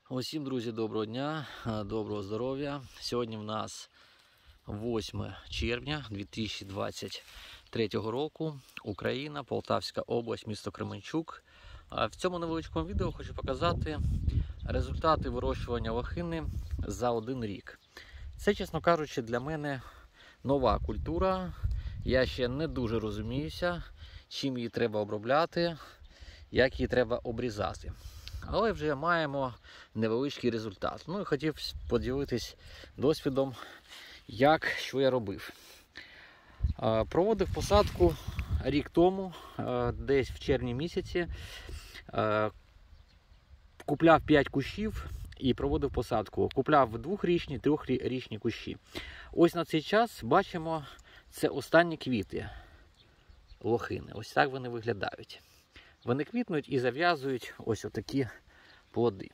Усім, друзі, доброго дня, доброго здоров'я. Сьогодні в нас 8 червня 2023 року. Україна, Полтавська область, місто Кременчук. В цьому невеличкому відео хочу показати результати вирощування лохини за один рік. Це, чесно кажучи, для мене нова культура. Я ще не дуже розуміюся, чим її треба обробляти, як її треба обрізати. Але вже маємо невеличкий результат. Ну і хотів поділитись досвідом, що я робив. Проводив посадку рік тому, десь в червні місяці. Купляв 5 кущів і проводив посадку. Купляв 2-річні, 3-річні кущі. Ось на цей час бачимо, це останні квіти лохини. Ось так вони виглядають. Вони квітнуть і зав'язують ось отакі плоди.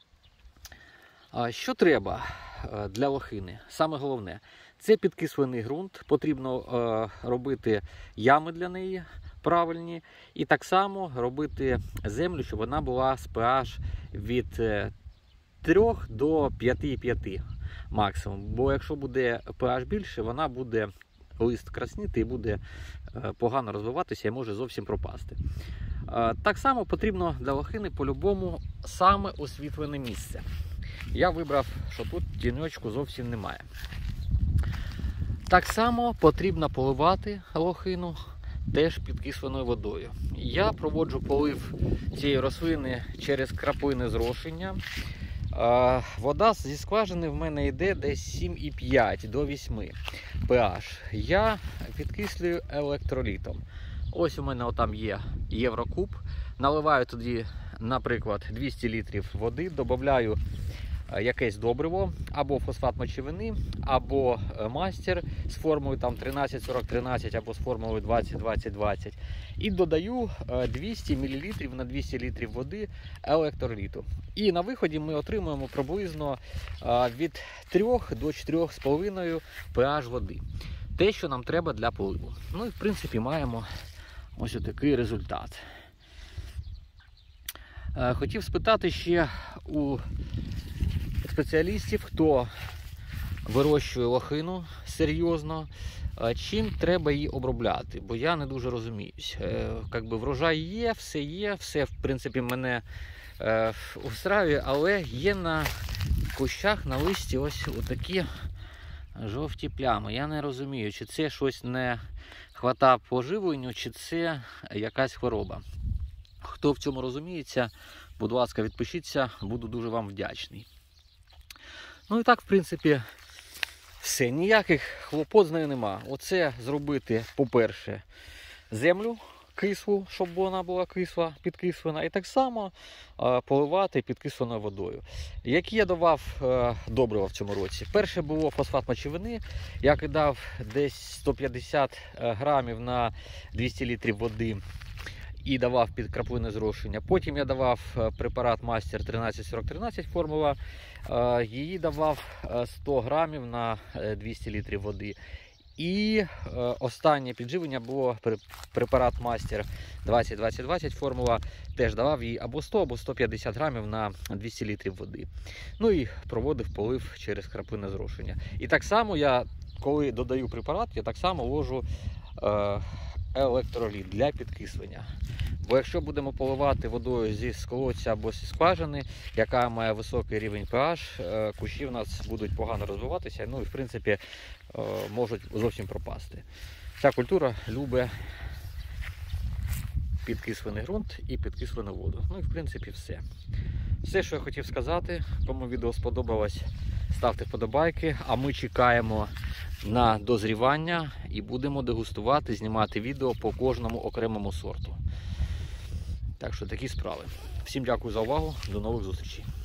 Що треба для лохини? Саме головне, це підкислений ґрунт. Потрібно робити ями для неї правильні. І так само робити землю, щоб вона була з pH від 3 до 5,5 максимум. Бо якщо буде pH більше, вона буде лист красніти і буде погано розвиватися і може зовсім пропасти. Так само потрібно для лохини по-любому саме освітлене місце. Я вибрав, що тут тіньочку зовсім немає. Так само потрібно поливати лохину теж підкисленою водою. Я проводжу полив цієї рослини через краплини зрошення. Вода зі скважини в мене йде десь 7,5 до 8 pH. Я підкислюю електролітом. Ось у мене там є Єврокуб. Наливаю тоді, наприклад, 200 літрів води, додаю якесь добриво, або фосфат мочевини, або мастер з формулою 13-40-13, або з формулою 20-20-20. І додаю 200 мл на 200 літрів води електроліту. І на виході ми отримуємо приблизно від 3 до 4,5 pH води. Те, що нам треба для поливу. Ну і в принципі маємо ось такий результат. Хотів спитати ще у спеціалістів, хто вирощує лохину серйозно, чим треба її обробляти, бо я не дуже розуміюсь. Врожай є, все в принципі мене устраює, але є на кущах, на листі ось такі жовті плями. Я не розумію, чи це щось не хватає по живленню, чи це якась хвороба. Хто в цьому розуміється, будь ласка, відпишіться, буду дуже вам вдячний. Ну і так, в принципі, все. Ніяких хлопот з нею нема. Оце зробити, по-перше, землю кислу, щоб вона була кисла, підкислена. І так само поливати підкисленою водою. Які я давав добрива в цьому році? Перше було фосфат мочевини. Я кидав десь 150 грамів на 200 літрів води і давав під краплини зрошення. Потім я давав препарат мастер 13-40-13 формула. Її давав 100 грамів на 200 літрів води. І останнє підживлення було препарат мастер 20-20-20 формула. Теж давав її або 100, або 150 грамів на 200 літрів води. Ну і проводив полив через краплини зрошення. І так само я, коли додаю препарат, я так само ложу електроліт для підкислення. Бо якщо будемо поливати водою зі колодця або зі скважини, яка має високий рівень pH, кущі в нас будуть погано розвиватися, ну і в принципі можуть зовсім пропасти. Ця культура любить підкислений ґрунт і підкислену воду. Ну і в принципі все. Все, що я хотів сказати. Кому відео сподобалось, ставте вподобайки, а ми чекаємо на дозрівання і будемо дегустувати, знімати відео по кожному окремому сорту. Так що такі справи. Всім дякую за увагу, до нових зустрічей.